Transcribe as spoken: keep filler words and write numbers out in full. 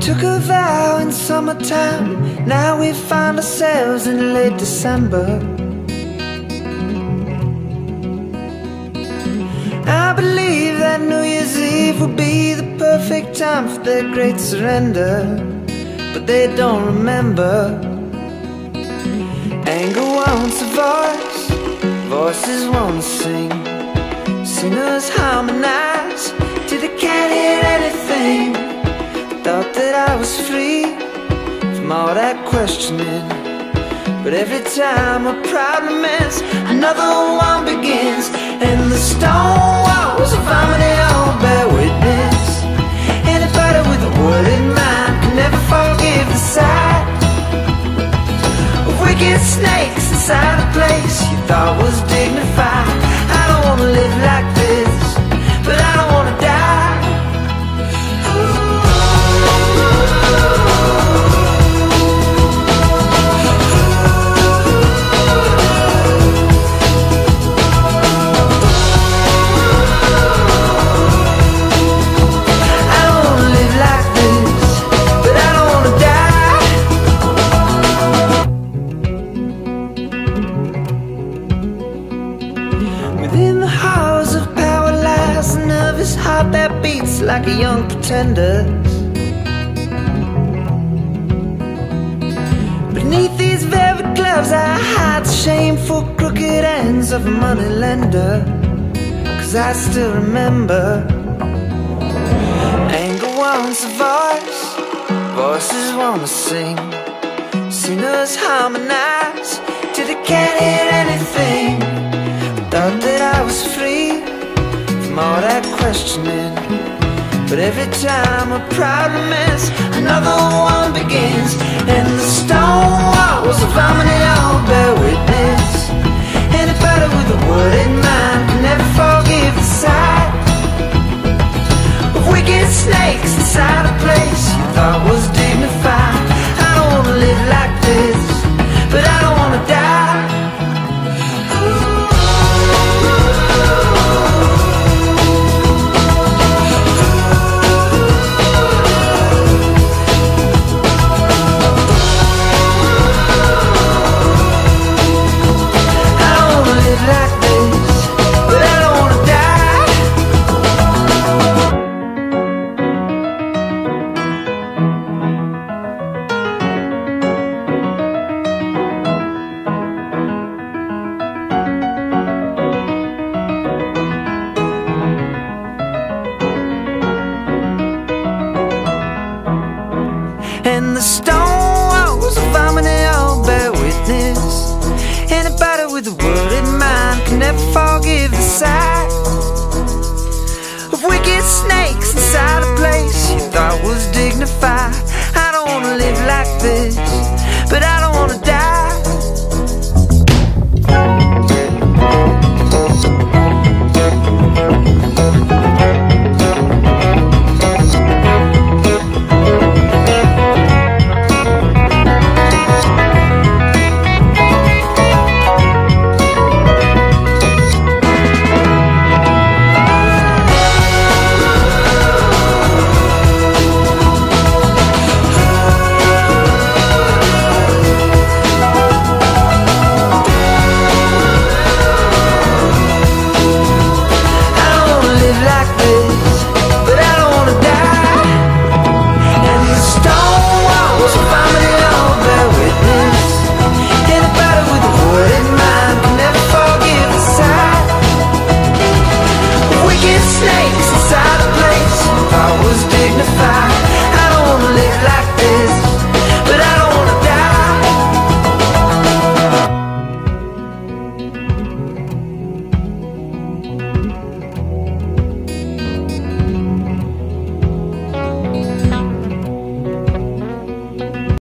took a vow in summertime, now we find ourselves in late December. I believe that New Year's Eve will be the perfect time for their great surrender, but they don't remember. Anger wants a voice, voices want to sing, singers harmonize till they can't hear anything. Thought that I was free from all that questioning, but every time a problem ends, another one begins. And the stone walls of harmony all bear witness. Anybody with a word in mind can never forgive the sight of wicked snakes inside a place you thought was dignified. I don't wanna live like this, but I don't wanna die. Heart that beats like a young pretender. Beneath these velvet gloves I hide the shameful crooked ends of a moneylender. Cause I still remember. Anger wants a voice, voices wanna sing, singers harmonize till they can't hear anything. Thought that I was free from all that questioning, but every time a problem ends, another one begins. And the stone walls of harmony all bear witness. Anybody with a word in mind can never forgive the sight of wicked snakes inside a place you thought was dignified. I don't wanna live like this, but I don't wanna die. And the stone walls of harmony all bear witness. Anybody with a word in mind can never forgive the sight of wicked snakes inside a place you thought was dignified. I don't wanna live like this, but I don't